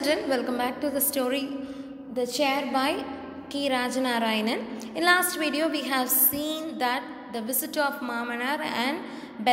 children, welcome back to the story The Chair by K. Rajanarayanan. In last video we have seen that the visit of Mamanar and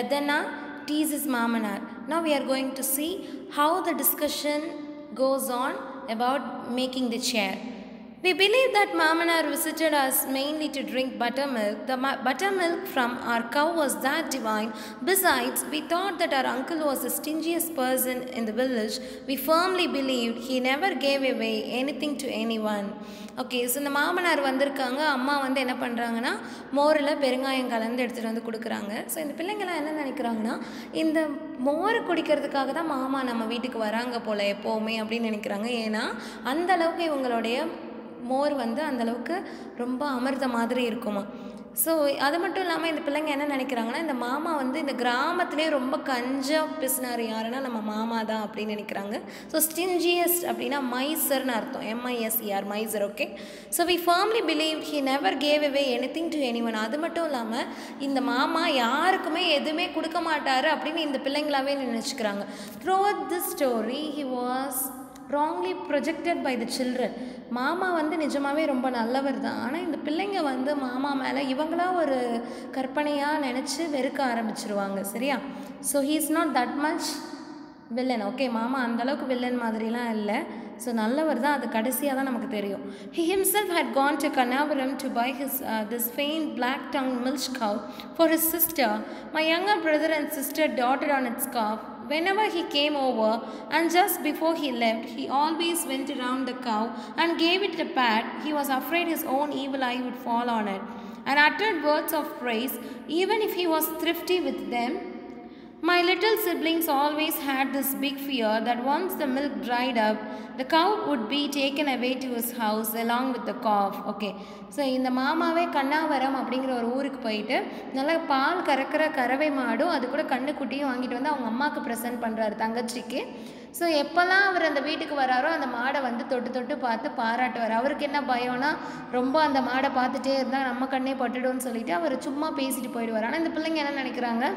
Bedana teases Mamanar. Now we are going to see how the discussion goes on about making the chair. We believe that Mamanar visited us mainly to drink buttermilk. The buttermilk from our cow was that divine. Besides, we thought that our uncle was the stingiest person in the village. We firmly believed he never gave away anything to anyone. Okay, so இந்த மாமனார் வந்திருக்காங்க. அம்மா வந்து என்ன பண்ணுறாங்கன்னா மோரில் பெருங்காயம் கலந்து எடுத்துகிட்டு வந்து கொடுக்குறாங்க. ஸோ இந்த பிள்ளைங்களாம் என்ன நினைக்கிறாங்கன்னா இந்த மோர் குடிக்கிறதுக்காக தான் மாமா நம்ம வீட்டுக்கு வராங்க போல் எப்போவுமே அப்படின்னு நினைக்கிறாங்க. ஏன்னா அந்தளவுக்கு இவங்களுடைய மோர் வந்து அந்தளவுக்கு ரொம்ப அமிர்த மாதிரி இருக்குமா. ஸோ அது மட்டும் இல்லாமல் இந்த பிள்ளைங்க என்ன நினைக்கிறாங்கன்னா இந்த மாமா வந்து இந்த கிராமத்திலே ரொம்ப கஞ்சா பிசினார் யாருன்னா நம்ம மாமா தான் அப்படின்னு நினைக்கிறாங்க. ஸோ ஸ்டிஞ்சியஸ்ட் அப்படின்னா மைசர்னு அர்த்தம், MISER miser. Okay, so we firmly believe he never gave away anything to anyone. அது மட்டும் இல்லாமல் இந்த மாமா யாருக்குமே எதுவுமே கொடுக்க மாட்டார் அப்படின்னு இந்த பிள்ளைங்களாவே நினச்சிக்கிறாங்க. Throughout this story he was wrongly projected by the children. மாமா வந்து நிஜமாகவே ரொம்ப நல்லவர் தான். ஆனால் இந்த பிள்ளைங்க வந்து மாமா மேலே இவங்களா ஒரு கற்பனையாக நினச்சி வெறுக்க ஆரம்பிச்சிருவாங்க. சரியா? So he is not that much villain. Okay, மாமா அந்தளவுக்கு வில்லன் மாதிரிலாம் இல்லை. ஸோ நல்லவர் தான், அது கடைசியாக தான் நமக்கு தெரியும். He himself had gone to Kannavaram to buy this faint black-tongued milch cow for his sister. My younger brother and sister doted on its calf. Whenever he came over and just before he left, he always went around the cow and gave it a pat. He was afraid his own evil eye would fall on it, and uttered words of praise even if he was thrifty with them. My little siblings always had this big fear that once the milk dried up, the cow would be taken away to his house along with the calf. Okay, so இந்த மாமாவே கண்ணாவரம் அப்படிங்கிற ஒரு ஊருக்கு போயிட்டு நல்லா பால் கறக்கிற கறவை மாடும் அது கூட கண்ணுக்குட்டியும் வாங்கிட்டு வந்து அவங்க அம்மாவுக்கு ப்ரெசென்ட் பண்ணுறாரு தங்கச்சிக்கு. ஸோ எப்போல்லாம் அவர் அந்த வீட்டுக்கு வராரோ அந்த மாடை வந்து தொட்டு தொட்டு பார்த்து பாராட்டுவார். அவருக்கு என்ன பயம்னா ரொம்ப அந்த மாடை பார்த்துட்டே இருந்தால் நம்ம கண்ணே பட்டுடும்னு சொல்லிட்டு அவர் சும்மா பேசிட்டு போயிடுவார். ஆனால் இந்த பிள்ளைங்க என்ன நினைக்கிறாங்க,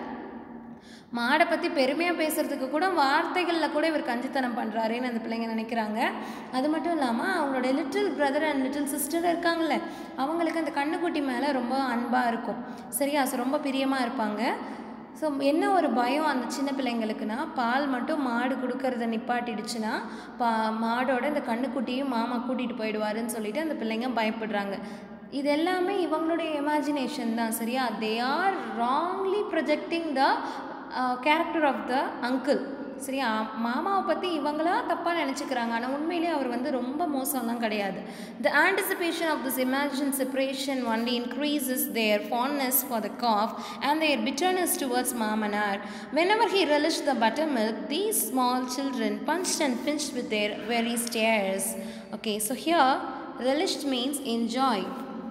மாடை பற்றி பெருமையாக பேசுகிறதுக்கு கூட வார்த்தைகளில் கூட இவர் கஞ்சித்தனம் பண்ணுறாருன்னு அந்த பிள்ளைங்க நினைக்கிறாங்க. அது மட்டும் இல்லாமல் அவங்களோட little brother and little sister இருக்காங்கள்ல, அவங்களுக்கு அந்த கண்ணுக்குட்டி மேலே ரொம்ப அன்பாக இருக்கும். சரியா? ஸோ ரொம்ப பிரியமாக இருப்பாங்க. ஸோ என்ன ஒரு பயம் அந்த சின்ன பிள்ளைங்களுக்குன்னா, பால் மட்டும் மாடு கொடுக்கறத நிப்பாட்டிடுச்சுன்னா மாடோட இந்த கண்ணுக்குட்டியும் மாமா கூட்டிகிட்டு போயிடுவாருன்னு சொல்லிட்டு அந்த பிள்ளைங்க பயப்படுறாங்க. இது எல்லாமே இவங்களுடைய இமேஜினேஷன் தான். சரியா? They are wrongly projecting the character of the uncle. சரியா? மாமாவை பற்றி இவங்களா தப்பாக நினச்சிக்கிறாங்க. ஆனால் உண்மையிலே அவர் வந்து ரொம்ப மோசம்லாம் கிடையாது. The anticipation of this imagined separation only increases their fondness for the calf and their bitterness towards Mamanar. Whenever he relished the buttermilk, these small children punched and pinched with their very stares. Okay, so here relished means enjoy.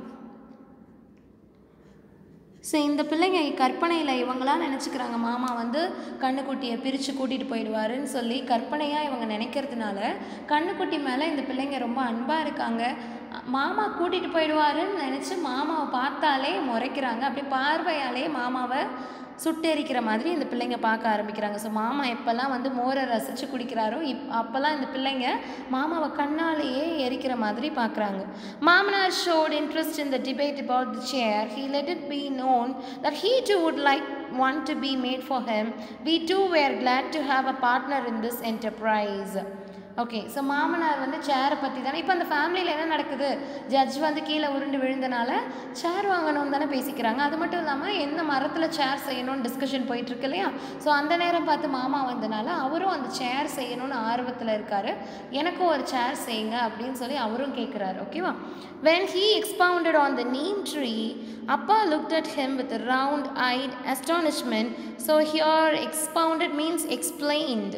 So இந்த பிள்ளைங்க கற்பனையில் இவங்களாம் நினச்சிக்கிறாங்க மாமா வந்து கண்ணுக்குட்டியை பிரித்து கூட்டிகிட்டு போயிடுவாருன்னு சொல்லி கற்பனையாக இவங்க நினைக்கிறதுனால கண்ணுக்குட்டி மேலே இந்த பிள்ளைங்க ரொம்ப அன்பாக இருக்காங்க. மாமா கூட்டிகிட்டு போயிடுவாருன்னு நினச்சி மாமாவை பார்த்தாலே முறைக்கிறாங்க. அப்படி பார்வையாலே மாமாவை சுட்டெரிக்கிற மாதிரி இந்த பிள்ளைங்க பார்க்க ஆரம்பிக்கிறாங்க. ஸோ மாமா எப்போல்லாம் வந்து மோரை ரசித்து குடிக்கிறாரோ அப்போல்லாம் இந்த பிள்ளைங்க மாமாவை கண்ணாலேயே எரிக்கிற மாதிரி பார்க்குறாங்க. Mamanar showed interest in the debate about the chair. He let it be known that he too would like one to be made for him. We too were glad to have a partner in this enterprise. Okay, so மாமனார் வந்து சேரை பற்றி தானே இப்போ அந்த ஃபேமிலியில் என்ன நடக்குது, ஜட்ஜ் வந்து கீழே உருண்டு விழுந்தனால சேர் வாங்கணும்னு தானே பேசிக்கிறாங்க. அது மட்டும் இல்லாமல் என்ன மரத்தில் சேர் செய்யணும்னு டிஸ்கஷன் போயிட்டுருக்கு இல்லையா? ஸோ அந்த நேரம் பார்த்து மாமா வந்தனால அவரும் அந்த சேர் செய்யணும்னு ஆர்வத்தில் இருக்கார். எனக்கும் ஒரு சேர் செய்யுங்க அப்படின்னு சொல்லி அவரும் கேட்குறாரு. ஓகேவா? When he expounded on the neem tree, Appa looked at him with a round-eyed astonishment. So here expounded means explained.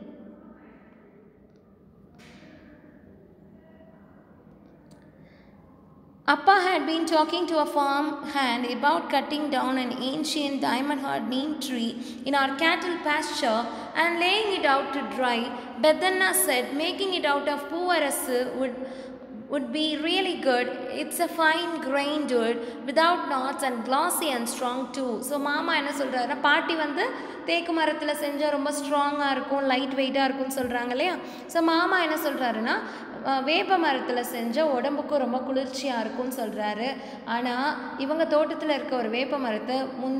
Appa had been talking to a farm hand about cutting down an ancient diamond-hard neem tree in our cattle pasture and laying it out to dry. Bedana said making it out of poovarasu would would be really good. It's a fine grained wood without knots and glossy and strong too. So மாமா என்ன சொல்கிறாருன்னா, பாட்டி வந்து தேக்கு மரத்தில் செஞ்சால் ரொம்ப ஸ்ட்ராங்காக இருக்கும், லைட் வெயிட்டாக இருக்கும்னு சொல்கிறாங்க இல்லையா. ஸோ மாமா என்ன சொல்கிறாருன்னா, வேப்ப மரத்தில் செஞ்சால் உடம்புக்கும் ரொம்ப குளிர்ச்சியாக இருக்கும்னு சொல்கிறாரு. ஆனால் இவங்க தோட்டத்தில் இருக்க ஒரு வேப்ப மரத்தை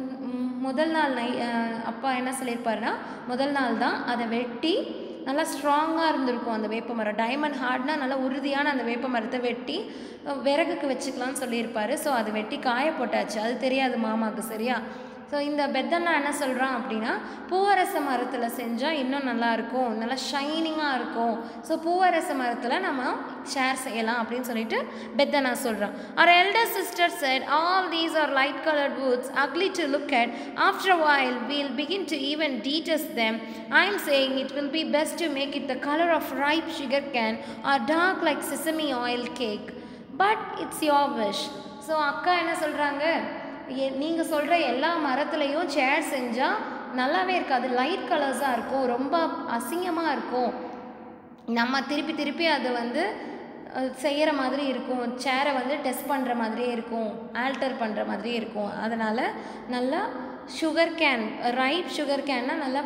முதல் நாள் அப்பா என்ன சொல்லியிருப்பாருன்னா, முதல் நாள் தான் அதை வெட்டி நல்லா ஸ்ட்ராங்காக இருந்திருக்கும் அந்த வேப்ப மரம். டைமண்ட் ஹார்ட்னா நல்லா உறுதியான அந்த வேப்ப மரத்தை வெட்டி விறகுக்கு வச்சுக்கலாம்னு சொல்லியிருப்பாரு. ஸோ அதை வெட்டி காய போட்டாச்சு. அது தெரியாது மாமாவுக்கு, சரியா. ஸோ இந்த பெத்தண்ணா என்ன சொல்கிறான் அப்படின்னா, பூவரச மரத்தில் செஞ்சால் இன்னும் நல்லாயிருக்கும், நல்லா ஷைனிங்காக இருக்கும். ஸோ பூவரச மரத்தில் நம்ம சேர் செய்யலாம் அப்படின்னு சொல்லிட்டு பெத்தண்ணா சொல்கிறான். Our elder sister said, all these are light colored woods, ugly to look at. After a while, we'll begin to even detest them. I'm saying it will be best to make it the color of ripe sugar cane or dark like sesame oil cake. But it's your wish. So அக்கா என்ன சொல்கிறாங்க, நீங்கள் சொல்கிற எல்லா மரத்துலேயும் சேர் செஞ்சால் நல்லாவே இருக்காது, light கலர்ஸாக இருக்கும், ரொம்ப அசிங்கமாக இருக்கும், நம்ம திருப்பி திருப்பி அதை வந்து செய்கிற மாதிரி இருக்கும், சேரை வந்து டெஸ்ட் பண்ணுற மாதிரியே இருக்கும், ஆல்டர் பண்ணுற மாதிரியே இருக்கும். அதனால் நல்லா சுகர் கேன், ரைப் சுகர் கேன்னா நல்லா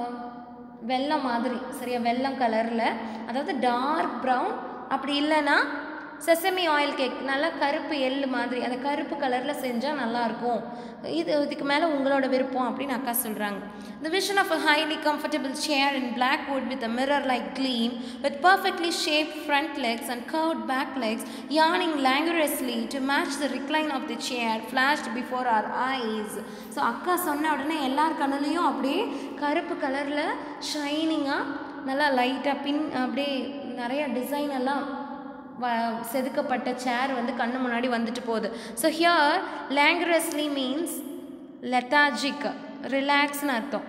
வெல்லம் மாதிரி, சரியா, வெல்லம் கலரில், அதாவது டார்க் ப்ரௌன், அப்படி இல்லைன்னா செசமி ஆயில் கேக் நல்லா கருப்பு எள்ளு மாதிரி அந்த கருப்பு கலரில் செஞ்சால் நல்லாயிருக்கும். இதுக்கு மேலே உங்களோட விருப்பம் அப்படின்னு அக்கா சொல்கிறாங்க. The vision of a highly comfortable chair in black wood with a mirror-like gleam, with perfectly shaped front legs and curved back legs, yawning languorously to match the recline of the chair, flashed before our eyes. So அக்கா சொன்ன உடனே எல்லார் கண்ணுலேயும் அப்படியே கருப்பு கலரில் ஷைனிங்காக நல்லா லைட்டாக அப்படியே நிறைய டிசைன் எல்லாம் செதுக்கப்பட்ட சேர் வந்து கண்ணு முன்னாடி வந்துட்டு போகுது. So here languorously means lethargic, ரிலாக்ஸ்னு அர்த்தம்.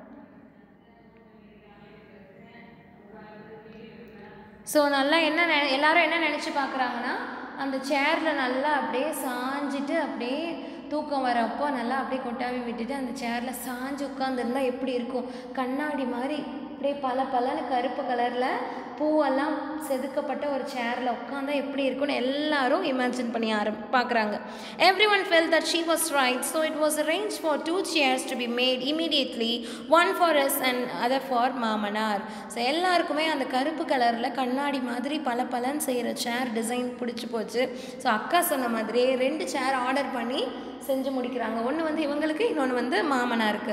ஸோ நல்லா எல்லாரும் என்ன நினச்சி பார்க்குறாங்கன்னா, அந்த சேரில் நல்லா அப்படியே சாஞ்சிட்டு அப்படியே தூக்கம் வரப்போ நல்லா அப்படியே கொட்டாவி விட்டுட்டு அந்த சேரில் சாஞ்சு உட்காந்துருந்தா எப்படி இருக்கும், கண்ணாடி மாதிரி அப்படியே பலன்னு கருப்பு கலரில் பூவெல்லாம் செதுக்கப்பட்ட ஒரு சேரில் உட்காந்தா எப்படி இருக்குன்னு எல்லாரும் இமேஜின் பண்ணி பார்க்குறாங்க. Everyone felt that she was right, so it was arranged for 2 chairs to be made immediately, one for us and other for மாமனார். ஸோ எல்லாருக்குமே அந்த கருப்பு கலரில் கண்ணாடி மாதிரி பலன்னு செய்கிற சேர் டிசைன் பிடிச்சி போச்சு. ஸோ அக்கா சொன்ன மாதிரியே 2 சேர் ஆர்டர் பண்ணி செஞ்சு முடிக்கிறாங்க. ஒன்று வந்து இவங்களுக்கு, இன்னொன்று வந்து மாமனாருக்கு.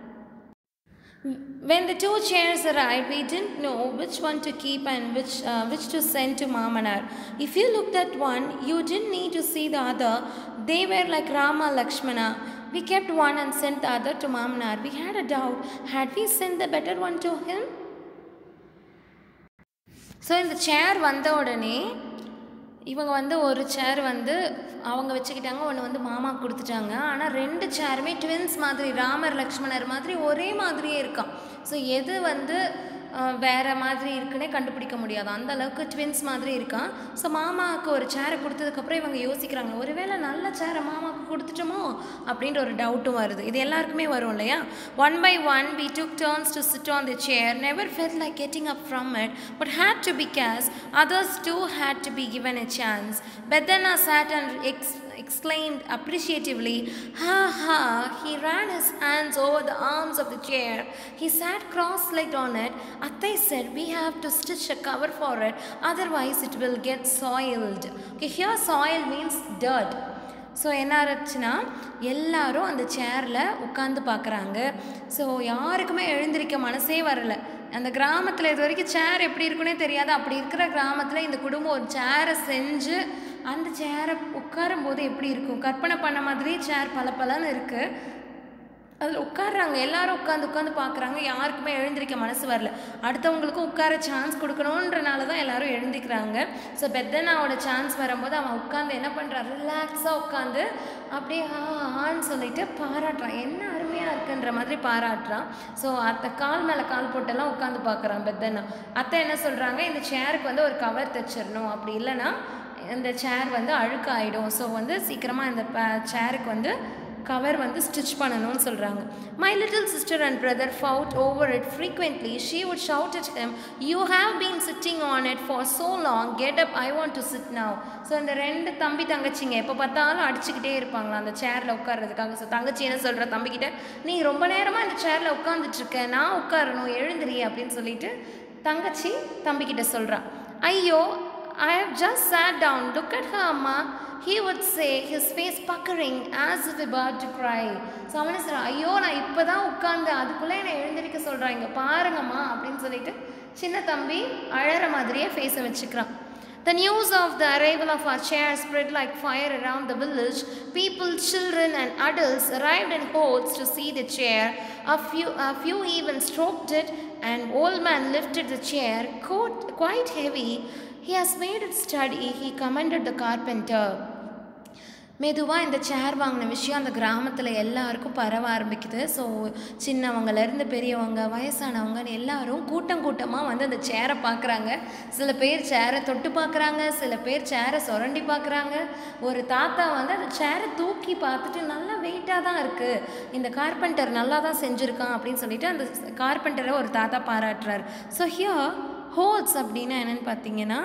When the 2 chairs arrived, we didn't know which one to keep and which to send to Mamanar. If you looked at one, you didn't need to see the other. They were like Rama Lakshmana. We kept one and sent the other to Mamanar. We had a doubt. Had we sent the better one to him? So in the chair வந்த உடனே இவங்க வந்து ஒரு சேர் வந்து அவங்க வச்சுக்கிட்டாங்க, ஒன்று வந்து மாமா கொடுத்துட்டாங்க. ஆனால் 2 சேருமே ட்வின்ஸ் மாதிரி, ராமர் லக்ஷ்மணர் மாதிரி ஒரே மாதிரியே இருக்கான். ஸோ எது வந்து வேறு மாதிரி இருக்குன்னே கண்டுபிடிக்க முடியாது, அந்த அளவுக்கு ட்வின்ஸ் மாதிரி இருக்கான். ஸோ மாமாவுக்கு ஒரு சேரை கொடுத்ததுக்கப்புறம் இவங்க யோசிக்கிறாங்க, ஒருவேளை நல்ல சேரை மாமாவுக்கு கொடுத்துட்டோமோ அப்படின்ற ஒரு டவுட்டும் வருது. இது எல்லாருக்குமே வரும் இல்லையா. 1 by 1 we took turns to sit on the chair, never felt like getting up from it, but had to be cast. Others too had to be given a chance. Bedana sat and exclaimed appreciatively, "Ha ha!" He ran his hands over the arms of the chair. He sat cross-legged on it. Attai said, "We have to stitch a cover for it, otherwise it will get soiled." Okay, here soil means dirt. So என்ன ஆச்சுன்னா, எல்லாரும் அந்த சேரில் உட்காந்து பார்க்குறாங்க. So யாருக்குமே எழுந்திருக்க மனசே வரலை. அந்த கிராமத்தில் இது வரைக்கும் சேர் எப்படி இருக்குன்னே தெரியாது. அப்படி இருக்கிற கிராமத்தில் இந்த குடும்பம் ஒரு சேரை செஞ்சு அந்த சேரை உட்காரும்போது எப்படி இருக்கும், கற்பனை பண்ண மாதிரி சேர் பலன்னு இருக்குது. அதில் உட்காடுறாங்க, எல்லாரும் உட்காந்து பார்க்குறாங்க. யாருக்குமே எழுந்திருக்க மனசு வரல. அடுத்தவங்களுக்கும் உட்கார சான்ஸ் கொடுக்கணுன்றனால தான் எல்லாரும் எழுந்திக்கிறாங்க. ஸோ பெத்தனாவோட சான்ஸ் வரும்போது அவன் உட்காந்து என்ன பண்ணுறான், ரிலாக்ஸாக உட்காந்து அப்படியே ஆன்னு சொல்லிட்டு பாராட்டுறான். என்ன அருமையாக இருக்குன்ற மாதிரி பாராட்டுறான். ஸோ அத்தை கால் மேலே கால் போட்டெல்லாம் உட்காந்து பார்க்குறான் பெத்தனா. அத்தை என்ன சொல்கிறாங்க, இந்த சேருக்கு வந்து ஒரு கவர் தைச்சிடணும், அப்படி இல்லைன்னா இந்த சேர் வந்து அழுக்காயிடும். ஸோ வந்து சீக்கிரமாக இந்த சேருக்கு வந்து கவர் வந்து ஸ்டிச் பண்ணணும்னு சொல்கிறாங்க. My little sister and brother fought over it frequently. She would shout at him, "You have been sitting on on it for so long. Get up, I want to sit now. So இந்த ரெண்டு தம்பி தங்கச்சிங்க எப்போ பார்த்தாலும் அடிச்சுக்கிட்டே இருப்பாங்களா அந்த சேரில் உட்கார்றதுக்காக. ஸோ தங்கச்சி என்ன சொல்கிற தம்பிக்கிட்ட, நீ ரொம்ப நேரமாக இந்த சேரில் உட்காந்துட்ருக்க, நான் உட்காரணும், எழுந்திரி அப்படின்னு சொல்லிட்டு தங்கச்சி தம்பிக்கிட்ட சொல்கிறா. ஐயோ, I have just sat down. Look at her, Amma. He would say, his face puckering as if about to cry. So அவனை சொல்கிறான், ஐயோ நான் இப்போ தான் உட்காந்து அதுக்குள்ளே என்னை எழுந்திரிக்க சொல்கிறான், இங்கே பாருங்கம்மா அப்படின்னு சொல்லிட்டு சின்ன தம்பி அழற மாதிரியே ஃபேஸை வச்சுக்கிறான். The news of the arrival of our chair spread like fire around the village. People, children and adults arrived in hordes to see the chair. A few even stroked it. An old man lifted the chair, quite heavy. He has made it steady. He commended the carpenter. மெதுவாக இந்த சேர் வாங்கின விஷயம் அந்த கிராமத்தில் எல்லாருக்கும் பரவ ஆரம்பிக்குது. So சின்னவங்கலேருந்து பெரியவங்க வயசானவங்கன்னு எல்லாரும் கூட்டம் கூட்டமாக வந்து அந்த சேரை பார்க்குறாங்க. சில பேர் சேரை தொட்டு பார்க்குறாங்க, சில பேர் சேரை சுரண்டி பார்க்குறாங்க. ஒரு தாத்தா வந்து அந்த சேரை தூக்கி பார்த்துட்டு நல்லா வெயிட்டாக தான் இருக்குது, இந்த கார்பெண்டர் நல்லா தான் செஞ்சுருக்கான் அப்படின்னு சொல்லிட்டு அந்த கார்பெண்டரை ஒரு தாத்தா பாராட்டுறாரு. ஸோ ஹியர் ஹோல்ஸ் அப்படின்னா என்னென்னு பார்த்தீங்கன்னா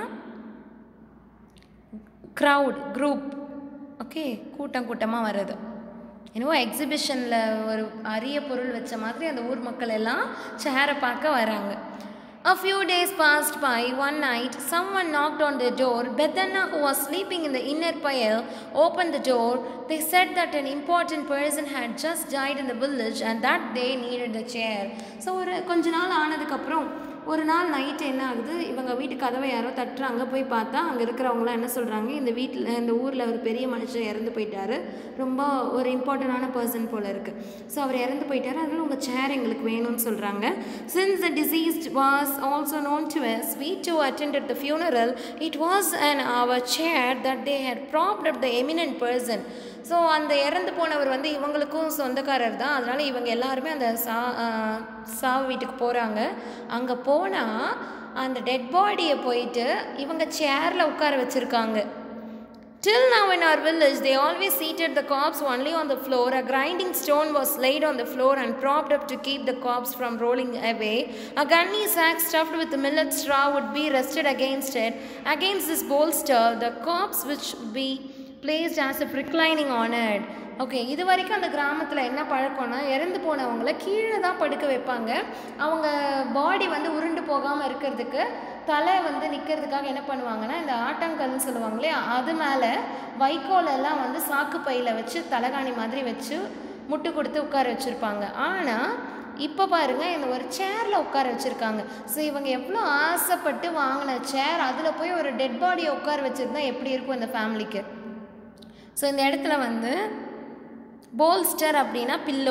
க்ரௌட், குரூப், ஓகே, கூட்டம் கூட்டமாக வருது. என்னவோ எக்ஸிபிஷனில் ஒரு அரிய பொருள் வச்ச மாதிரி அந்த ஊர் மக்கள் எல்லாம் சேரை பார்க்க வராங்க. A few days passed by. One night, someone knocked on the door. Bethanna, who was sleeping in the inner pile, opened the door. They said that an important person had just died in the village and that they needed the chair. So ஒரு கொஞ்ச நாள் ஆனதுக்கப்புறம் ஒரு நாள் night என்ன ஆகுது, இவங்க வீட்டு கதவை யாரோ தட்டுறாங்க. போய் பார்த்தா அங்கே இருக்கிறவங்களாம் என்ன சொல்கிறாங்க, இந்த ஊரில் ஒரு பெரிய மனுஷன் இறந்து போயிட்டாரு, ரொம்ப ஒரு இம்பார்ட்டண்டான பர்சன் போல் இருக்குது. ஸோ அவர் இறந்து போயிட்டார், அதனால் உங்கள் சேர் எங்களுக்கு வேணும்னு சொல்கிறாங்க. Since the deceased was also known to us, we too attended the funeral. It was an our chair that they had propped up the eminent person. So அந்த இறந்து போனவர் வந்து இவங்களுக்கும் சொந்தக்காரர் தான். அதனால் இவங்க எல்லாருமே அந்த சாவு வீட்டுக்கு போகிறாங்க. அங்கே போனால் அந்த டெட் பாடியை போயிட்டு இவங்க சேரில் உட்கார வச்சுருக்காங்க. Till now in our village, they always seated the corpse only on the floor. A grinding stone was laid on the floor and propped up to keep the corpse from rolling away. A gunny sack stuffed with millet straw would be rested against it. Against this bolster, the corpse which would be placed as if reclining on it. Okay, இது வரைக்கும் அந்த கிராமத்தில் என்ன பழக்கம்னா, இறந்து போனவங்கள கீழே தான் படுக்க வைப்பாங்க. அவங்க பாடி வந்து உருண்டு போகாமல் இருக்கிறதுக்கு தலை வந்து நிற்கிறதுக்காக என்ன பண்ணுவாங்கன்னா, இந்த ஆட்டாங்கல்னு சொல்லுவாங்களே அது மேலே வைக்கோலெல்லாம் வந்து சாக்கு பையில் வச்சு தலகாணி மாதிரி வச்சு முட்டு கொடுத்து உட்கார வச்சுருப்பாங்க. ஆனால் இப்போ பாருங்கள், இந்த ஒரு சேரில் உட்கார வச்சுருக்காங்க. ஸோ இவங்க எவ்வளோ ஆசைப்பட்டு வாங்கின சேர், அதில் போய் ஒரு டெட் பாடியை உட்கார வச்சுருந்தா எப்படி இருக்கும் இந்த ஃபேமிலிக்கு. ஸோ இந்த இடத்துல வந்து போல்ஸ்டர் அப்படின்னா pillow,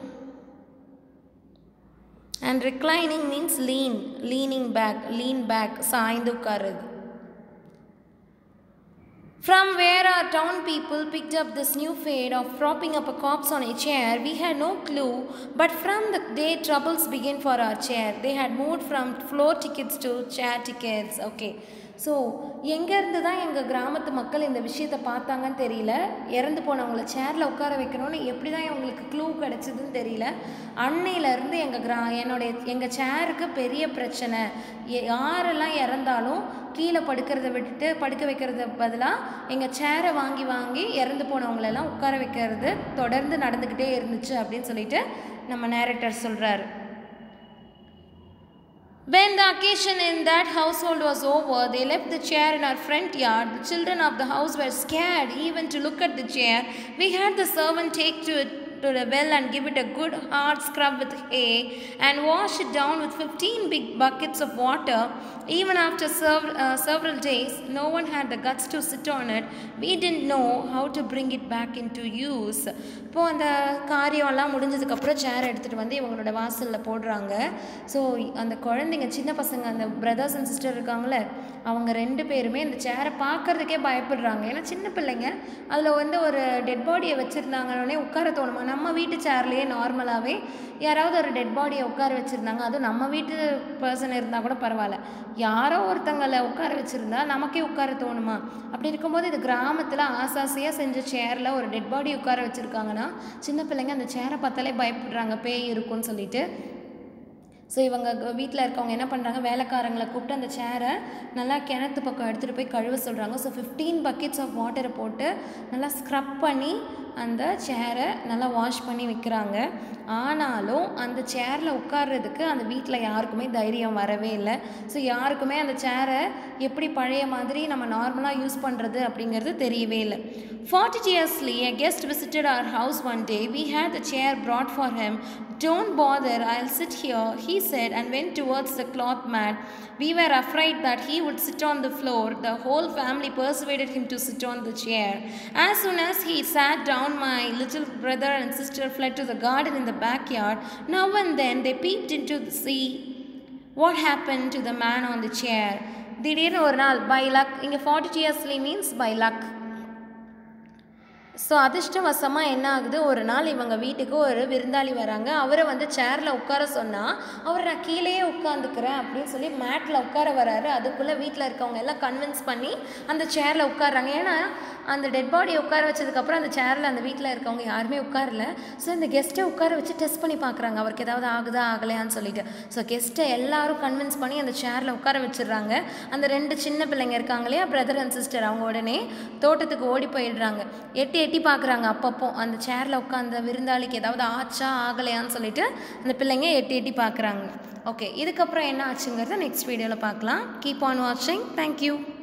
and reclining means leaning back, சாய்ந்து உட்காருது. From where our town people picked up this new fad of propping up a corpse on a chair, we had no clue. But from the day troubles began for our chair, they had moved from floor tickets to chair tickets. Okay. So எங்கேருந்து தான் எங்கள் கிராமத்து மக்கள் இந்த விஷயத்தை பார்த்தாங்கன்னு தெரியல. இறந்து போனவங்கள சேரில் உட்கார வைக்கணும்னு எப்படி தான் இவங்களுக்கு க்ளூ கிடச்சிதுன்னு தெரியல. அன்னையிலேருந்து எங்கள் சேருக்கு பெரிய பிரச்சனை. யாரெல்லாம் இறந்தாலும் கீழே படுக்க வைக்கிறத பதிலாக எங்கள் சேரை வாங்கி இறந்து போனவங்களெல்லாம் உட்கார வைக்கிறது தொடர்ந்து நடந்துக்கிட்டே இருந்துச்சு அப்படின்னு சொல்லிட்டு நம்ம நேரேட்டர் சொல்கிறாரு. When the occasion in that household was over, they left the chair in our front yard. The children of the house were scared even to look at the chair. We had the servant take to the well and give it a good hard scrub with hay and wash it down with 15 big buckets of water. Even after several days, no one had the guts to sit on it. We didn't know how to bring it back into use. இப்போ அந்த காரியம்லாம் முடிஞ்சதுக்கப்புறம் சேர் எடுத்துகிட்டு வந்து இவங்களோட வாசலில் போடுறாங்க. So அந்த குழந்தைங்க, சின்ன பசங்க, அந்த பிரதர்ஸ் அண்ட் சிஸ்டர் இருக்காங்களே, அவங்க 2 பேருமே இந்த சேரை பார்க்குறதுக்கே பயப்படுறாங்க. ஏன்னா சின்ன பிள்ளைங்க, அதில் வந்து ஒரு டெட் பாடியை வச்சுருந்தாங்கன்னே உட்கார தோணுமா. நம்ம வீட்டு சேர்லேயே நார்மலாகவே யாராவது ஒரு டெட் பாடியை உட்கார வச்சுருந்தாங்க, அதுவும் நம்ம வீட்டு பர்சன் இருந்தால் கூட பரவாயில்ல, யாரோ ஒருத்தங்களை உட்கார வச்சுருந்தா நமக்கே உட்கார தோணுமா. அப்படி இருக்கும்போது இது கிராமத்தில் ஆசாசியாக செஞ்ச சேரில் ஒரு டெட் பாடி உட்கார வச்சுருக்காங்கன்னா சின்ன பிள்ளைங்க அந்த சேரை பார்த்தாலே பயப்படுறாங்க, பேய் இருக்கும்னு சொல்லிட்டு. ஸோ இவங்க வீட்டில் இருக்கவங்க என்ன பண்ணுறாங்க, வேலைக்காரங்களை கூப்பிட்டு அந்த சேரை நல்லா கிணத்து பக்கம் எடுத்துகிட்டு போய் கழுவ சொல்கிறாங்க. ஸோ 15 பக்கெட்ஸ் ஆஃப் வாட்டரை போட்டு நல்லா ஸ்க்ரப் பண்ணி அந்த சேரை நல்லா வாஷ் பண்ணி வைக்கிறாங்க. ஆனாலும் அந்த சேரில் உட்கார்றதுக்கு அந்த வீட்டில் யாருக்குமே தைரியம் வரவே இல்லை. ஸோ யாருக்குமே அந்த சேரை எப்படி பழைய மாதிரி நம்ம நார்மலாக யூஸ் பண்ணுறது அப்படிங்கிறது தெரியவே இல்லை. 40 yearsly, a guest visited our house one day. We had the chair brought for him. Don't bother, I'll sit here, he said, and went towards the cloth mat. We were afraid that he would sit on the floor. The whole family persuaded him to sit on the chair. As soon as he sat down, my little brother and sister fled to the garden in the backyard. Now and then they peeped into the sea. What happened to the man on the chair? திடீர்னு ஒரு நாள், by luck, இங்கே 40 yearsly means by luck. So அதிர்ஷ்டவசமாக என்ன ஆகுது, ஒரு நாள் இவங்க வீட்டுக்கு ஒரு விருந்தாளி வராங்க. அவரை வந்து சேரில் உட்கார சொன்னால் அவர் நான் கீழேயே உட்காந்துக்கிறேன் அப்படின்னு சொல்லி மேட்டில் உட்கார வராரு. அதுக்குள்ளே வீட்டில் இருக்கவங்க எல்லாம் கன்வின்ஸ் பண்ணி அந்த சேரில் உட்காடுறாங்க. ஏன்னா அந்த டெட் பாடியை உட்கார வச்சதுக்கப்புறம் அந்த சேரில் அந்த வீட்டில் இருக்கவங்க யாருமே உட்காரல. ஸோ இந்த கெஸ்ட்டை உட்கார வச்சு டெஸ்ட் பண்ணி பார்க்குறாங்க அவருக்கு ஏதாவது ஆகுதா ஆகலையான்னு சொல்லிட்டு. ஸோ கெஸ்ட்டை எல்லாரும் கன்வின்ஸ் பண்ணி அந்த சேரில் உட்கார வச்சிடுறாங்க. அந்த 2 சின்ன பிள்ளைங்க இருக்காங்க இல்லையா, பிரதர் அண்ட் சிஸ்டர், அவங்க உடனே தோட்டத்துக்கு ஓடி போயிடுறாங்க. எட்டி பார்க்குறாங்க அப்பப்போ அந்த சேரில் உட்காந்த விருந்தாளிக்கு ஏதாவது ஆச்சா ஆகலையான்னு சொல்லிட்டு அந்த பிள்ளைங்க எட்டி பார்க்குறாங்க. ஓகே, இதுக்கப்புறம் என்ன ஆச்சுங்கிறத நெக்ஸ்ட் வீடியோவில் பார்க்கலாம். கீப் ஆன் வாட்சிங். தேங்க்யூ.